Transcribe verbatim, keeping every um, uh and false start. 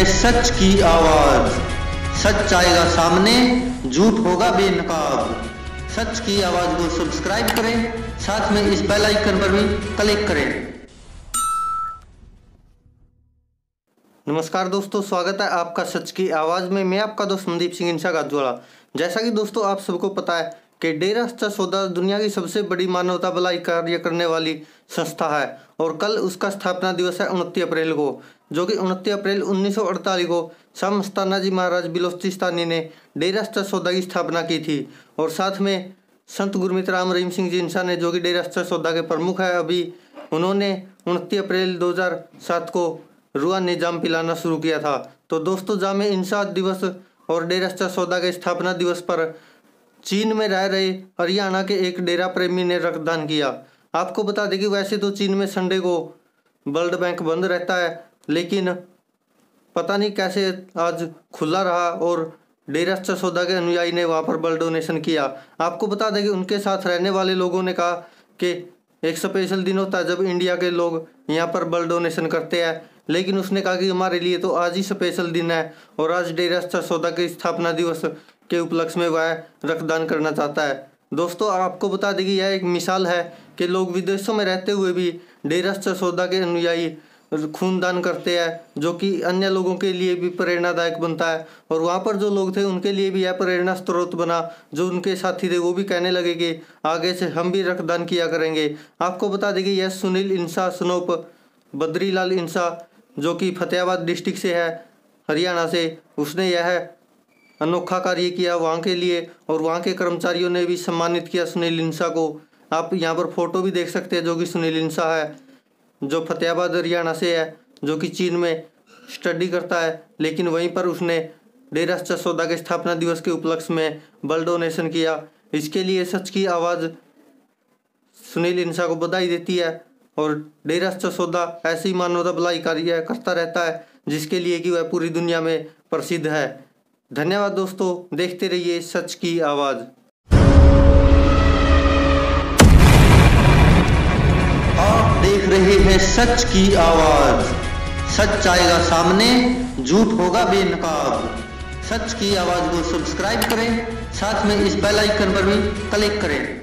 है सच की आवाज। सच आएगा सामने, झूठ होगा बेनकाब। सच की आवाज को सब्सक्राइब करें, साथ में इस बेल आइकन पर भी क्लिक करें। नमस्कार दोस्तों, स्वागत है आपका सच की आवाज में। मैं आपका दोस्त मनदीप सिंह इंसा गाजवाला। जैसा कि दोस्तों आप सबको पता है कि डेरा सच्चा सौदा दुनिया की सबसे बड़ी मानवता भलाई कार्य करने वाली संस्था है और कल उसका स्थापना दिवस है उनतीस अप्रैल को, जो कि उनतीस अप्रैल उन्नीस सौ अड़तालीस को शाह मस्ताना जी महाराज बिलोचिस्तानी ने डेरा सच्चा सौदा की स्थापना की थी। और साथ में संत गुरमीत राम रहीम सिंह जी इंसा ने, जो कि डेरा सच्चा सौदा के प्रमुख है अभी, उन्होंने उनतीस अप्रैल दो हज़ार सात को रुआ निजाम पिलाना शुरू किया था। तो दोस्तों, जामे इंसाफ दिवस और डेरा सच्चा सौदा के स्थापना दिवस पर चीन में रह रहे हरियाणा के एक डेरा प्रेमी ने रक्तदान किया। आपको बता दें कि वैसे तो चीन में संडे को ब्लड बैंक बंद रहता है, लेकिन पता नहीं कैसे आज खुला रहा और डेरा सच्चा सौदा के अनुयायी ने वहाँ पर ब्लड डोनेशन किया। आपको बता दें कि उनके साथ रहने वाले लोगों ने कहा कि एक स्पेशल दिन होता है जब इंडिया के लोग यहाँ पर ब्लड डोनेशन करते हैं, लेकिन उसने कहा कि हमारे लिए तो आज ही स्पेशल दिन है और आज डेरा सच्चा सौदा के स्थापना दिवस के उपलक्ष्य में वह रक्तदान करना चाहता है। दोस्तों, आपको बता दें कि यह एक मिसाल है कि लोग विदेशों में रहते हुए भी डेरा सच्चा सौदा के अनुयायी खूनदान करते हैं, जो कि अन्य लोगों के लिए भी प्रेरणादायक बनता है। और वहाँ पर जो लोग थे उनके लिए भी यह प्रेरणा स्रोत बना। जो उनके साथी थे वो भी कहने लगे कि आगे से हम भी रक्तदान किया करेंगे। आपको बता दें कि यह सुनील इंसा सनोप बद्रीलाल इंसा, जो कि फतेहाबाद डिस्ट्रिक्ट से है हरियाणा से, उसने यह अनोखा कार्य किया वहाँ के लिए और वहाँ के कर्मचारियों ने भी सम्मानित किया सुनील इंसा को। आप यहाँ पर फोटो भी देख सकते हैं, जो कि सुनील इंसा है, जो फतेहाबाद हरियाणा से है, जो कि चीन में स्टडी करता है, लेकिन वहीं पर उसने डेरा सच्चा सौदा के स्थापना दिवस के उपलक्ष्य में ब्लड डोनेशन किया। इसके लिए सच की आवाज़ सुनील इंसा को बधाई देती है और डेरा सच्चा सौदा ऐसे ही मानवता भलाई कार्य करता रहता है, जिसके लिए कि वह पूरी दुनिया में प्रसिद्ध है। धन्यवाद दोस्तों, देखते रहिए सच की आवाज़। आप देख रहे हैं सच की आवाज़। सच आएगा सामने, झूठ होगा बेनकाब। सच की आवाज़ को सब्सक्राइब करें, साथ में इस बेल आइकन पर भी क्लिक करें।